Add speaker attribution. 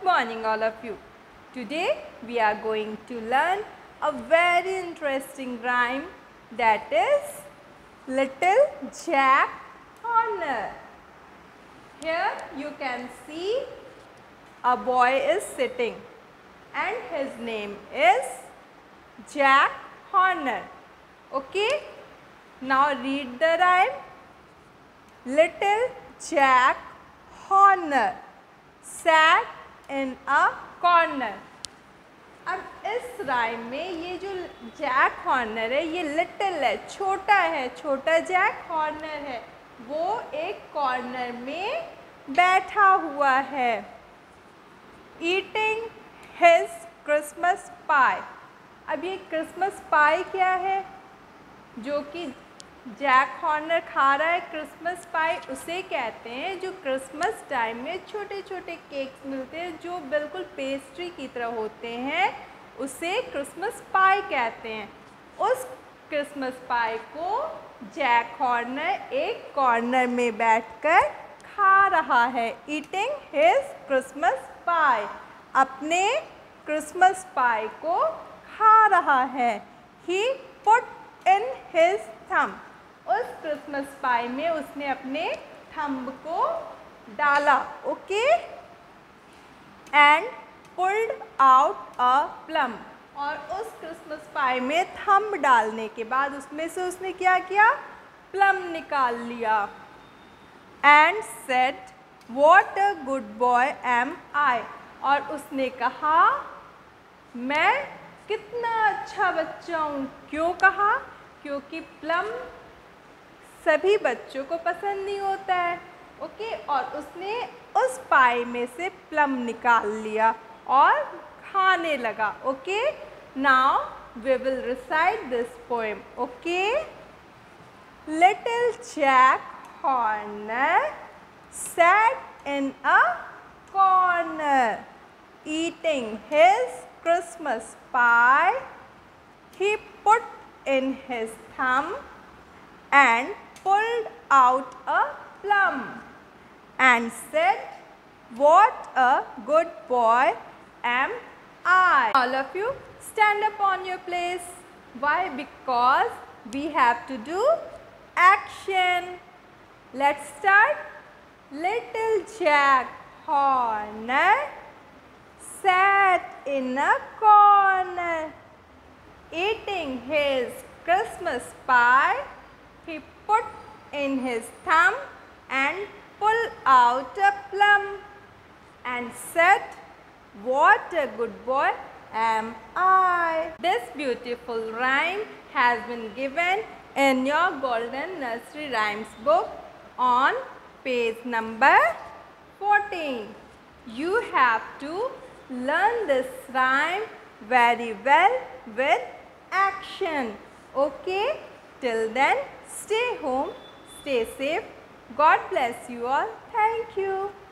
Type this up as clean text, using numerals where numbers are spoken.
Speaker 1: morning all of you. Today we are going to learn a very interesting rhyme, that is Little Jack Horner. Here you can see a boy is sitting and his name is Jack Horner. Okay, now read the rhyme. Little Jack Horner sat in a corner. अब इस rhyme में ये जो Jack Horner है ये little है, छोटा Jack Horner है, वो एक कॉर्नर में बैठा हुआ है। Eating his Christmas pie. अब ये क्रिसमस पाई क्या है? जो कि जैक हॉर्नर खा रहा है क्रिसमस पाई, उसे कहते हैं जो क्रिसमस टाइम में छोटे छोटे केक्स मिलते हैं जो बिल्कुल पेस्ट्री की तरह होते हैं, उसे क्रिसमस पाई कहते हैं। उस क्रिसमस पाई को जैक हॉर्नर एक कॉर्नर में बैठकर खा रहा है। ईटिंग हिज क्रिसमस पाई, अपने क्रिसमस पाई को खा रहा है। He put in his thumb, उस क्रिसमस पाई में उसने अपने थंब को डाला। Okay, and pulled out a plum, और उस क्रिसमस पाई में थंब डालने के बाद उसमें से उसने क्या किया? प्लम निकाल लिया। And said what a good boy am I, और उसने कहा मैं कितना अच्छा बच्चा हूँ। क्यों कहा? क्योंकि प्लम सभी बच्चों को पसंद नहीं होता है। ओके, और उसने उस पाई में से प्लम निकाल लिया और खाने लगा। Okay, now we will recite this poem. Okay, little Jack Horner sat in a corner eating his Christmas pie. He put in his thumb and pulled out a plum and said, "What a good boy am I." All of you stand up on your place. Why? Because we have to do action. Let's start. Little Jack Horner sat in a corner eating his Christmas pie. He put in his thumb and pulled out a plum and said, "What a good boy am I." This beautiful rhyme has been given in your Golden Nursery Rhymes book on page number 14. You have to learn this rhyme very well with action. Okay? Till then, stay home, stay safe. God bless you all. Thank you.